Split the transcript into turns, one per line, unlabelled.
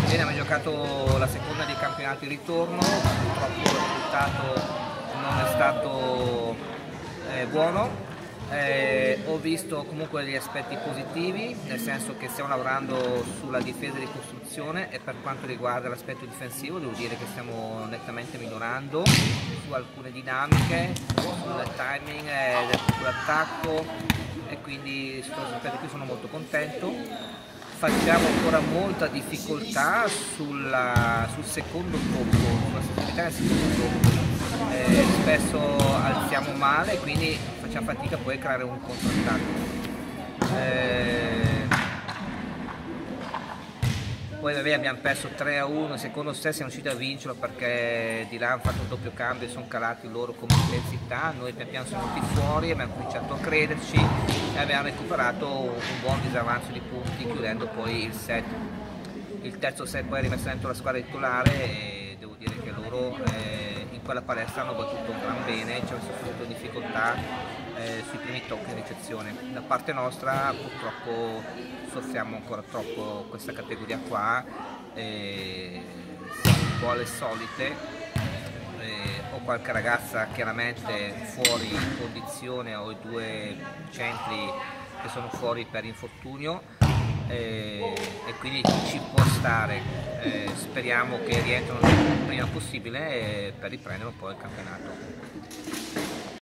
Bene, abbiamo giocato la seconda dei campionati di ritorno, purtroppo il risultato non è stato buono. Ho visto comunque degli aspetti positivi, nel senso che stiamo lavorando sulla difesa di costruzione, e per quanto riguarda l'aspetto difensivo devo dire che stiamo nettamente migliorando su alcune dinamiche, sul timing sull'attacco, e quindi su questo aspetto qui sono molto contento. Facciamo ancora molta difficoltà sul secondo tocco, sulla sensibilità del secondo tocco. Spesso alziamo male, quindi facciamo fatica poi a creare un controattacco. Poi vabbè, abbiamo perso 3-1, secondo sé siamo riusciti a vincerlo perché di là hanno fatto un doppio cambio e sono calati loro come intensità, noi pian piano siamo venuti fuori, abbiamo cominciato a crederci e abbiamo recuperato un buon disavanzo di punti, chiudendo poi il set. Il terzo set poi è rimesso dentro la squadra titolare e devo dire che loro in quella palestra hanno battuto un gran bene, ci hanno subito difficoltà sui primi tocchi in ricezione. Da parte nostra purtroppo soffriamo ancora troppo questa categoria qua, siamo un po' alle solite, ho qualche ragazza chiaramente fuori condizione, ho i due centri che sono fuori per infortunio, e quindi ci può stare, speriamo che rientrino il prima possibile per riprendere un po' il campionato.